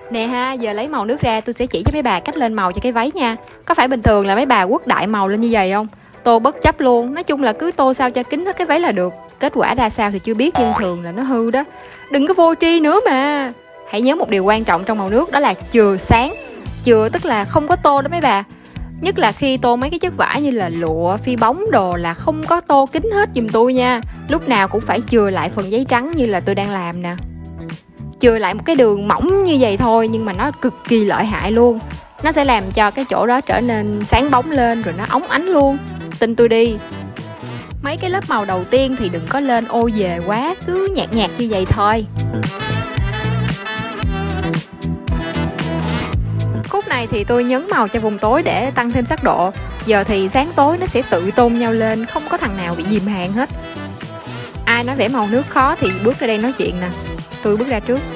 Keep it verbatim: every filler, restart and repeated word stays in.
Nè ha, giờ lấy màu nước ra tôi sẽ chỉ cho mấy bà cách lên màu cho cái váy nha. Có phải bình thường là mấy bà quất đại màu lên như vậy không? Tô bất chấp luôn, nói chung là cứ tô sao cho kín hết cái váy là được. Kết quả ra sao thì chưa biết nhưng thường là nó hư đó. Đừng có vô tri nữa mà. Hãy nhớ một điều quan trọng trong màu nước đó là chừa sáng. Chừa tức là không có tô đó mấy bà. Nhất là khi tô mấy cái chất vải như là lụa, phi bóng đồ là không có tô kín hết giùm tôi nha. Lúc nào cũng phải chừa lại phần giấy trắng như là tôi đang làm nè. Chừa lại một cái đường mỏng như vậy thôi nhưng mà nó cực kỳ lợi hại luôn. Nó sẽ làm cho cái chỗ đó trở nên sáng bóng lên rồi nó óng ánh luôn. Tin tôi đi. Mấy cái lớp màu đầu tiên thì đừng có lên ô về quá, cứ nhạt nhạt như vậy thôi. Khúc này thì tôi nhấn màu cho vùng tối để tăng thêm sắc độ. Giờ thì sáng tối nó sẽ tự tôn nhau lên, không có thằng nào bị dìm hàng hết. Ai nói vẽ màu nước khó thì bước ra đây nói chuyện nè. Tôi bước ra trước.